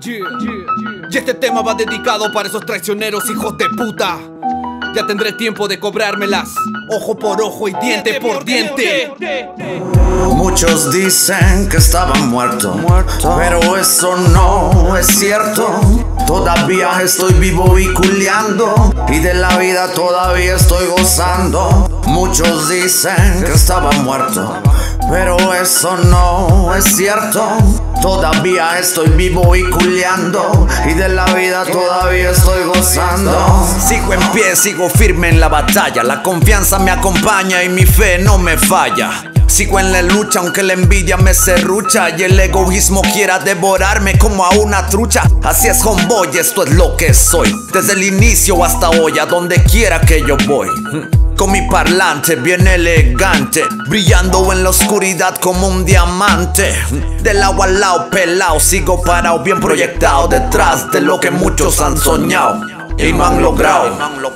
Y este tema va dedicado para esos traicioneros hijos de puta. Ya tendré tiempo de cobrármelas, ojo por ojo y diente por diente. Muchos dicen que estaba muerto, pero eso no es cierto. Todavía estoy vivo y culeando, y de la vida todavía estoy gozando. Muchos dicen que estaba muerto, pero eso no es cierto. Todavía estoy vivo y culeando, y de la vida todavía estoy gozando. Sigo en pie, sigo firme en la batalla. La confianza me acompaña y mi fe no me falla. Sigo en la lucha aunque la envidia me serrucha y el egoísmo quiera devorarme como a una trucha. Así es, homeboy, esto es lo que soy. Desde el inicio hasta hoy, a donde quiera que yo voy. Con mi parlante bien elegante, brillando en la oscuridad como un diamante. Del agua al lado pelao, sigo parado bien proyectado, detrás de lo que muchos han soñado y no han logrado.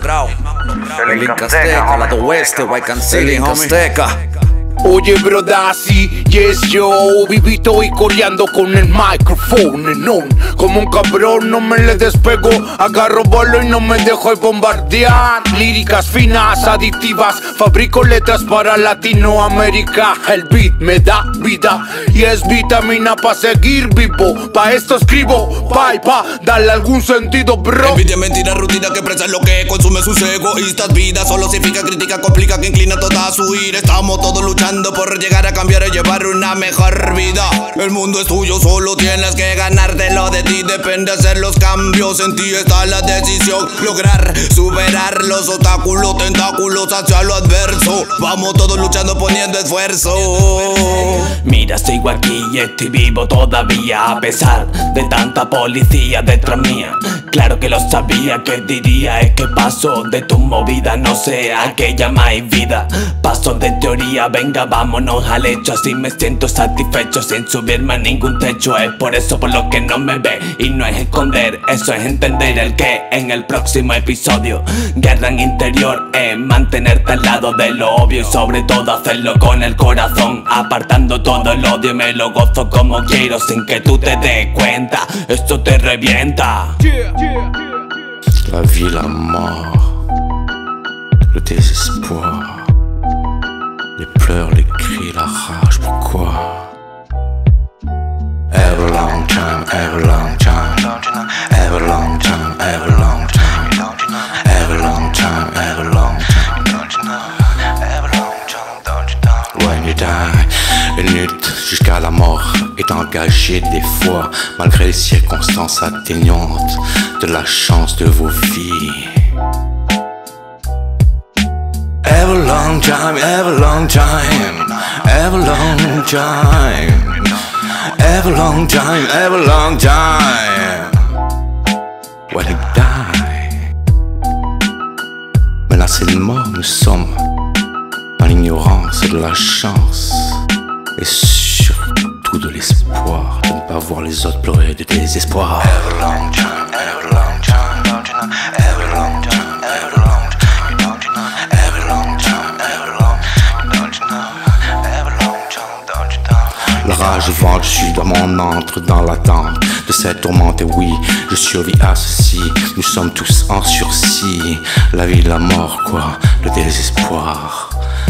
El Inca Azteca, lado oeste, Huaycan City, Inca Azteca. Oye, broda, sí, yes, yo vivito y coleando con el micrófono on. Como un cabrón no me le despego, agarro vuelo y no me dejo bombardear. Líricas finas, adictivas, fabrico letras para Latinoamérica. El beat me da vida y es vitamina pa' seguir vivo. Pa' esto escribo, pa' darle algún sentido, bro. Envidia, mentira, rutina que expresa lo que consume sus egoístas vidas. Solo significa crítica, complica, que inclina toda su ira. Estamos todos luchando por llegar a cambiar y llevar una mejor vida. El mundo es tuyo, solo tienes que ganártelo. De ti depende hacer los cambios, en ti está la decisión. Lograr superar los obstáculos, tentáculos hacia lo adverso. Vamos todos luchando, poniendo esfuerzo. Mira, sigo aquí y estoy vivo todavía, a pesar de tanta policía detrás mía. Claro que lo sabía, que diría es que paso de tu movida, no sé a qué llamáis vida. Paso de teoría, venga, vámonos al hecho. Así me siento satisfecho sin subirme a ningún techo. Es por eso por lo que no me ve, y no es esconder, eso es entender el que. En el próximo episodio, guerra en interior es mantenerte al lado de lo obvio, y sobre todo hacerlo con el corazón, apartando todo el odio. Me lo gozo como quiero sin que tú te des cuenta, esto te revienta. La vie, la mort, le désespoir, les pleurs, les cris, la rage, pourquoi? Ever long time, ever long time, ever long time, ever long time, ever long time, ever long time. When you die, une lutte jusqu'à la mort est engagée des fois, malgré les circonstances atténuantes de la chance de vos vies. Ever long time, ever long time, ever long time, ever long time, ever long time. When you die, menacés de mort, nous sommes dans l'ignorance de la chance, et surtout de l'espoir de ne pas voir les autres pleurer de désespoir. Ever long time, ever long time, ever long time, ever long time, ever long time, ever long time. La rage vent dessus dans mon entre dans l'attente de cette tourmente, et oui, je survis à ceci. Nous sommes tous en sursis, la vie, la mort, quoi, le désespoir.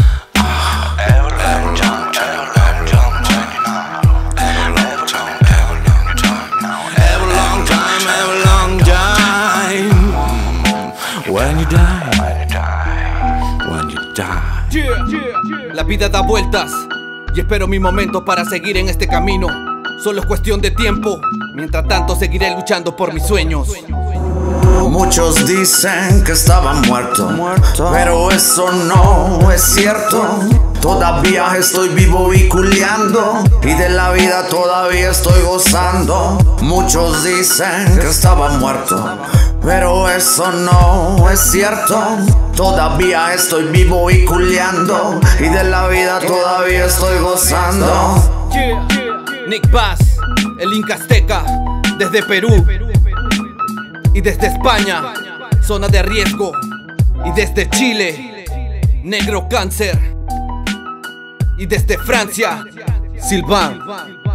When you die, when you die. La vida da vueltas y espero mi momento para seguir en este camino. Solo es cuestión de tiempo. Mientras tanto seguiré luchando por mis sueños. Muchos dicen que estaba muerto, pero eso no es cierto. Todavía estoy vivo y culeando, y de la vida todavía estoy gozando. Muchos dicen que estaba muerto, pero eso no es cierto. Todavía estoy vivo y culeando, y de la vida todavía estoy gozando. Nick Paz, el Inca Azteca, desde Perú y desde España, zona de riesgo, y desde Chile, Negro Cáncer, y desde Francia, Sylvain.